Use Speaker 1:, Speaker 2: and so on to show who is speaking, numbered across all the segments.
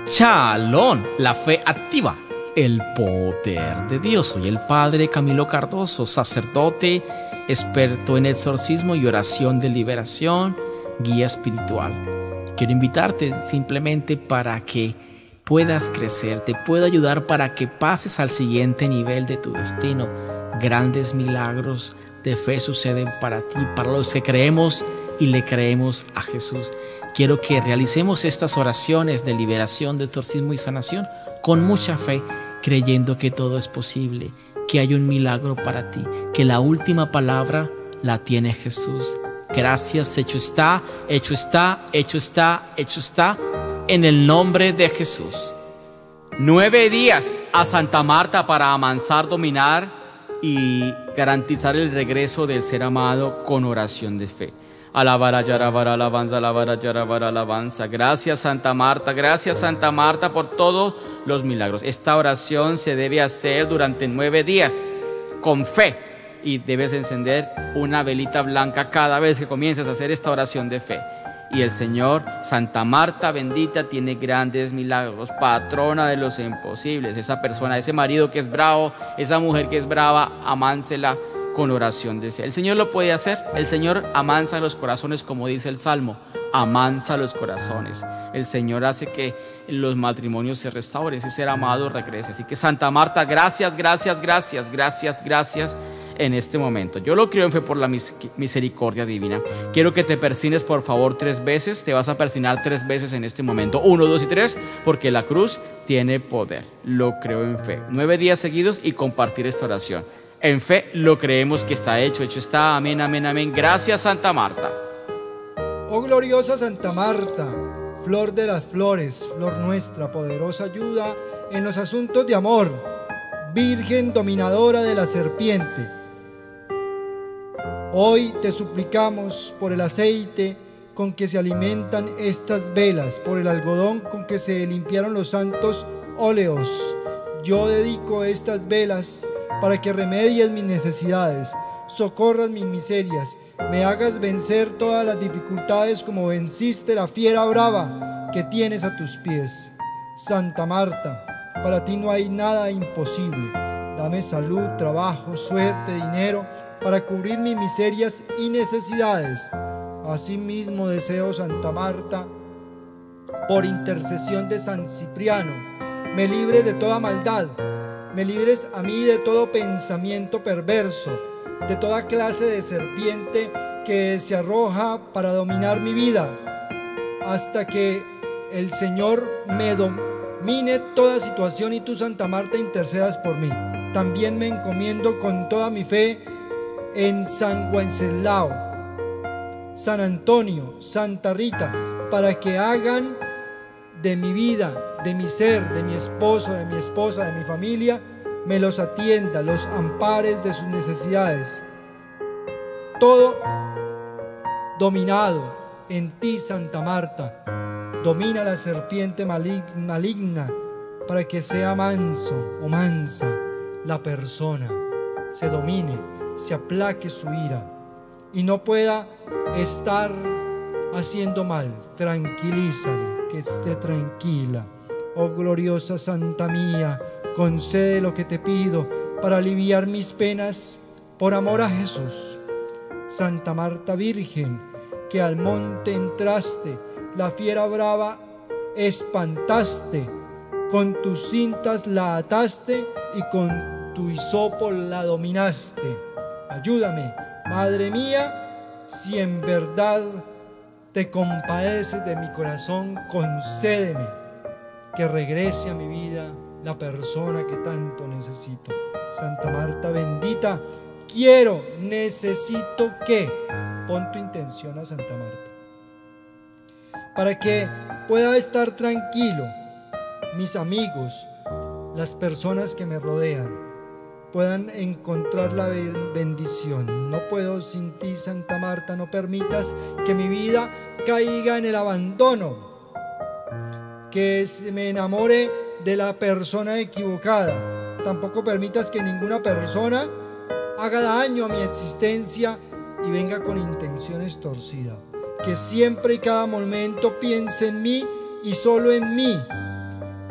Speaker 1: Shalom, la fe activa, el poder de Dios. Soy el Padre Camilo Cardoso, sacerdote, experto en exorcismo y oración de liberación, guía espiritual. Quiero invitarte simplemente para que puedas crecer, te puedo ayudar para que pases al siguiente nivel de tu destino. Grandes milagros de fe suceden para ti, para los que creemos y le creemos a Jesús. Quiero que realicemos estas oraciones de liberación, de exorcismo y sanación con mucha fe, creyendo que todo es posible, que hay un milagro para ti, que la última palabra la tiene Jesús. Gracias, hecho está, hecho está, hecho está, hecho está, en el nombre de Jesús. 9 días a Santa Marta para amansar, dominar y garantizar el regreso del ser amado con oración de fe. Alabar, yarabar, alabanza, alabar, yarabar, alabanza. Gracias Santa Marta por todos los milagros. Esta oración se debe hacer durante 9 días con fe y debes encender una velita blanca cada vez que comiences a hacer esta oración de fe. Y el Señor, Santa Marta bendita, tiene grandes milagros, patrona de los imposibles. Esa persona, ese marido que es bravo, esa mujer que es brava, amánsela con oración de fe. El Señor lo puede hacer. El Señor amansa los corazones, como dice el Salmo, amansa los corazones. El Señor hace que los matrimonios se restauren, ese ser amado regrese. Así que Santa Marta, gracias en este momento. Yo lo creo en fe por la misericordia divina. Quiero que te persines por favor 3 veces. Te vas a persinar 3 veces en este momento. 1, 2 y 3, porque la cruz tiene poder. Lo creo en fe. 9 días seguidos y compartir esta oración. En fe lo creemos que está hecho, hecho está. Amén, amén, amén. Gracias Santa Marta.
Speaker 2: Oh gloriosa Santa Marta, flor de las flores, flor nuestra, poderosa ayuda en los asuntos de amor, Virgen dominadora de la serpiente. Hoy te suplicamos por el aceite con que se alimentan estas velas, por el algodón con que se limpiaron los santos óleos. Yo dedico estas velas para que remedies mis necesidades, socorras mis miserias, me hagas vencer todas las dificultades como venciste la fiera brava que tienes a tus pies. Santa Marta, para ti no hay nada imposible. Dame salud, trabajo, suerte, dinero, para cubrir mis miserias y necesidades. Asimismo deseo, Santa Marta, por intercesión de San Cipriano, me libres de toda maldad, me libres a mí de todo pensamiento perverso, de toda clase de serpiente que se arroja para dominar mi vida, hasta que el Señor me domine toda situación y tú, Santa Marta, intercedas por mí. También me encomiendo con toda mi fe en San Wenceslao, San Antonio, Santa Rita, para que hagan de mi vida, de mi ser, de mi esposo, de mi esposa, de mi familia, me los atienda, los ampares de sus necesidades. Todo dominado en ti, Santa Marta. Domina la serpiente maligna para que sea manso o mansa la persona, se domine, se aplaque su ira y no pueda estar haciendo mal. Tranquilízale, que esté tranquila. Oh gloriosa Santa mía, concede lo que te pido para aliviar mis penas por amor a Jesús. Santa Marta Virgen, que al monte entraste, la fiera brava espantaste, con tus cintas la ataste y con tu hisopo la dominaste. Ayúdame, Madre mía, si en verdad te compadeces de mi corazón, concédeme que regrese a mi vida la persona que tanto necesito. Santa Marta bendita, quiero, necesito que, pon tu intención a Santa Marta, para que pueda estar tranquilo, mis amigos, las personas que me rodean, puedan encontrar la bendición. No puedo sin ti, Santa Marta. No permitas que mi vida caiga en el abandono, que se me enamore de la persona equivocada. Tampoco permitas que ninguna persona haga daño a mi existencia y venga con intenciones torcidas. Que siempre y cada momento piense en mí y solo en mí,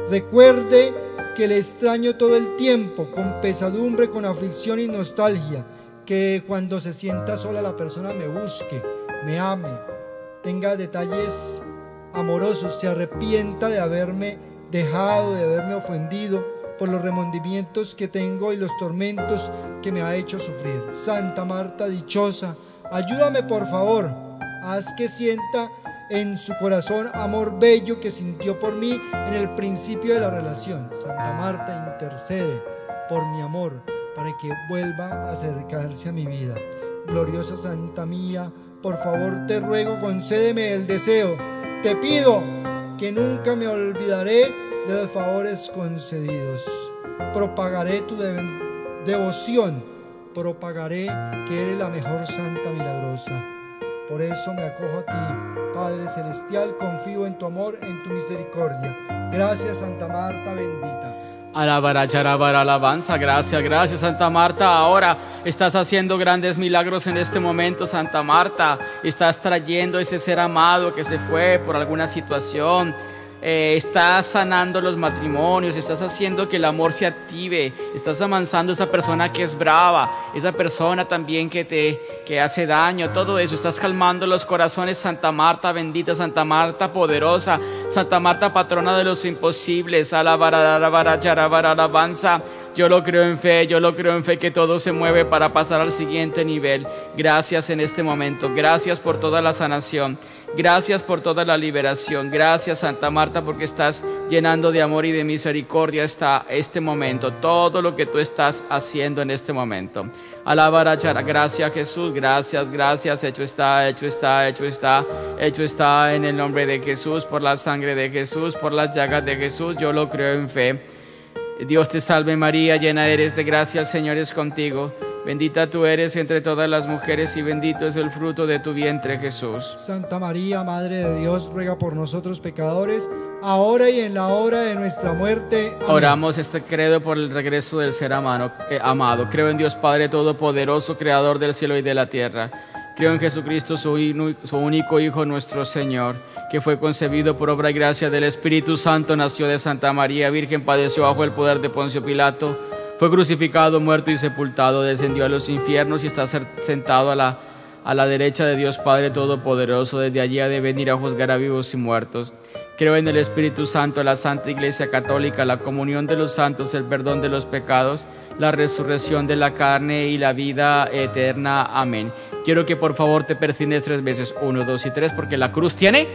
Speaker 2: Recuerde que le extraño todo el tiempo, con pesadumbre, con aflicción y nostalgia. Que cuando se sienta sola la persona me busque, me ame, tenga detalles amorosos, se arrepienta de haberme dejado, de haberme ofendido por los remordimientos que tengo y los tormentos que me ha hecho sufrir. Santa Marta dichosa, ayúdame por favor, haz que sienta en su corazón amor bello que sintió por mí en el principio de la relación. Santa Marta, intercede por mi amor para que vuelva a acercarse a mi vida. Gloriosa Santa mía, por favor te ruego, concédeme el deseo. Te pido que nunca me olvidaré de los favores concedidos. Propagaré tu devoción, propagaré que eres la mejor Santa milagrosa. Por eso me acojo a ti, Padre Celestial, confío en tu amor, en tu misericordia. Gracias, Santa Marta bendita.
Speaker 1: Alabanza, gracias Santa Marta. Ahora estás haciendo grandes milagros en este momento, Santa Marta. Estás trayendo ese ser amado que se fue por alguna situación. Estás sanando los matrimonios, estás haciendo que el amor se active, estás amansando a esa persona que es brava, esa persona también que hace daño, todo eso. Estás calmando los corazones, Santa Marta bendita, Santa Marta poderosa, Santa Marta patrona de los imposibles. Alabanza. Yo lo creo en fe que todo se mueve para pasar al siguiente nivel. Gracias en este momento, gracias por toda la sanación, gracias por toda la liberación. Gracias, Santa Marta, porque estás llenando de amor y de misericordia este momento, todo lo que tú estás haciendo en este momento. Gracias, Jesús, gracias, hecho está en el nombre de Jesús, por la sangre de Jesús, por las llagas de Jesús. Yo lo creo en fe. Dios te salve María, llena eres de gracia, el Señor es contigo. Bendita tú eres entre todas las mujeres y bendito es el fruto de tu vientre, Jesús.
Speaker 2: Santa María, Madre de Dios, ruega por nosotros pecadores, ahora y en la hora de nuestra muerte. Amén. Oramos este credo por el regreso del ser amado. Creo en Dios Padre Todopoderoso, Creador del cielo y de la tierra. Creo en Jesucristo, su único Hijo, nuestro Señor, que fue concebido por obra y gracia del Espíritu Santo, nació de Santa María Virgen, padeció bajo el poder de Poncio Pilato, fue crucificado, muerto y sepultado, descendió a los infiernos y está sentado a la derecha de Dios Padre Todopoderoso. Desde allí ha de venir a juzgar a vivos y muertos. Creo en el Espíritu Santo, la Santa Iglesia Católica, la comunión de los santos, el perdón de los pecados, la resurrección de la carne y la vida eterna. Amén. Quiero que por favor te persines 3 veces, 1, 2 y 3, porque la cruz tiene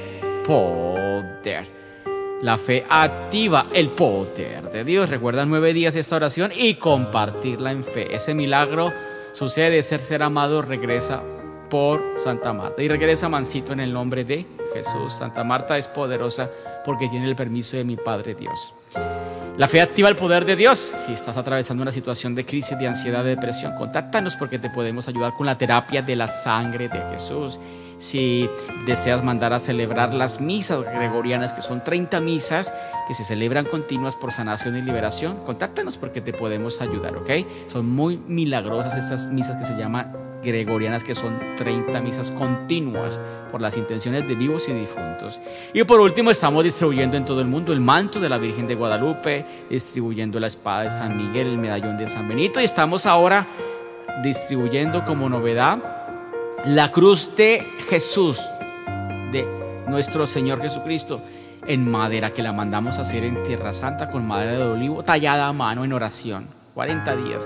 Speaker 2: poder. La fe activa el poder de Dios. Recuerda 9 días esta oración y compartirla en fe. Ese milagro sucede, ser amado regresa por Santa Marta y regresa mansito en el nombre de Jesús. Santa Marta es poderosa porque tiene el permiso de mi Padre Dios. La fe activa el poder de Dios. Si estás atravesando una situación de crisis, de ansiedad, de depresión, contáctanos porque te podemos ayudar con la terapia de la sangre de Jesús. Si deseas mandar a celebrar las misas gregorianas, que son 30 misas que se celebran continuas por sanación y liberación, contáctanos porque te podemos ayudar, ¿ok? Son muy milagrosas estas misas que se llaman gregorianas, que son 30 misas continuas por las intenciones de vivos y difuntos. Y por último, estamos distribuyendo en todo el mundo el manto de la Virgen de Guadalupe, distribuyendo la espada de San Miguel, el medallón de San Benito, y estamos ahora distribuyendo como novedad la cruz de Jesús, de nuestro Señor Jesucristo, en madera, que la mandamos a hacer en Tierra Santa con madera de olivo tallada a mano en oración. 40 días.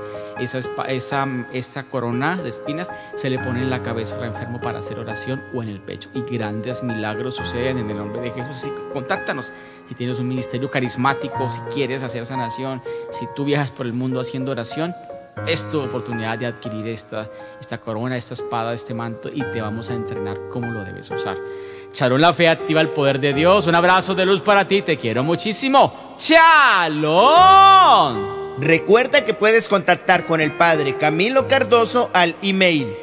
Speaker 2: Esa corona de espinas se le pone en la cabeza al enfermo para hacer oración o en el pecho. Y grandes milagros suceden en el nombre de Jesús. Así que contáctanos si tienes un ministerio carismático, si quieres hacer sanación, si tú viajas por el mundo haciendo oración. Es tu oportunidad de adquirir esta corona, esta espada, este manto, y te vamos a entrenar cómo lo debes usar. Shalom, la fe activa el poder de Dios. Un abrazo de luz para ti, te quiero muchísimo. Shalom.
Speaker 3: Recuerda que puedes contactar con el Padre Camilo Cardoso al email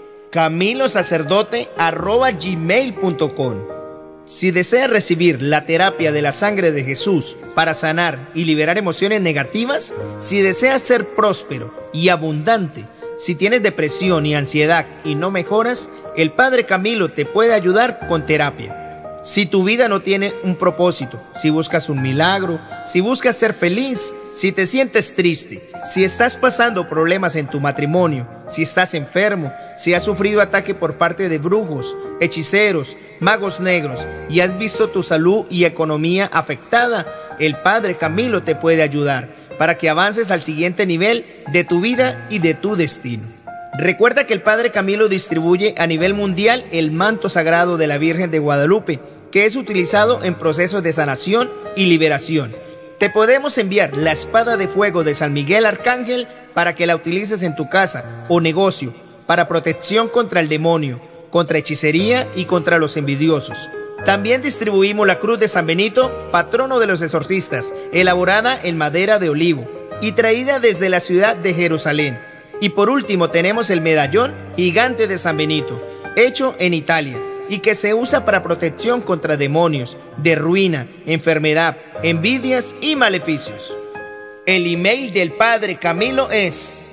Speaker 3: camilosacerdote@gmail.com. Si deseas recibir la terapia de la sangre de Jesús para sanar y liberar emociones negativas, si deseas ser próspero y abundante, si tienes depresión y ansiedad y no mejoras, el Padre Camilo te puede ayudar con terapia. Si tu vida no tiene un propósito, si buscas un milagro, si buscas ser feliz, si te sientes triste, si estás pasando problemas en tu matrimonio, si estás enfermo, si has sufrido ataque por parte de brujos, hechiceros, magos negros y has visto tu salud y economía afectada, el Padre Camilo te puede ayudar para que avances al siguiente nivel de tu vida y de tu destino. Recuerda que el Padre Camilo distribuye a nivel mundial el manto sagrado de la Virgen de Guadalupe, que es utilizado en procesos de sanación y liberación. Te podemos enviar la espada de fuego de San Miguel Arcángel para que la utilices en tu casa o negocio para protección contra el demonio, contra hechicería y contra los envidiosos. También distribuimos la cruz de San Benito, patrono de los exorcistas, elaborada en madera de olivo y traída desde la ciudad de Jerusalén. Y por último tenemos el medallón gigante de San Benito, hecho en Italia, y que se usa para protección contra demonios, de ruina, enfermedad, envidias y maleficios. El email del Padre Camilo es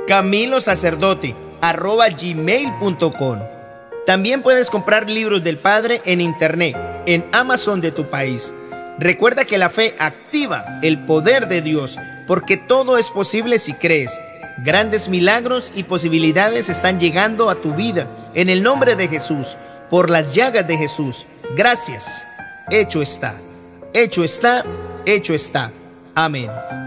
Speaker 3: camilosacerdote@gmail.com. También puedes comprar libros del Padre en internet, en Amazon de tu país. Recuerda que la fe activa el poder de Dios, porque todo es posible si crees. Grandes milagros y posibilidades están llegando a tu vida en el nombre de Jesús. Por las llagas de Jesús, gracias. Hecho está, hecho está, hecho está. Amén.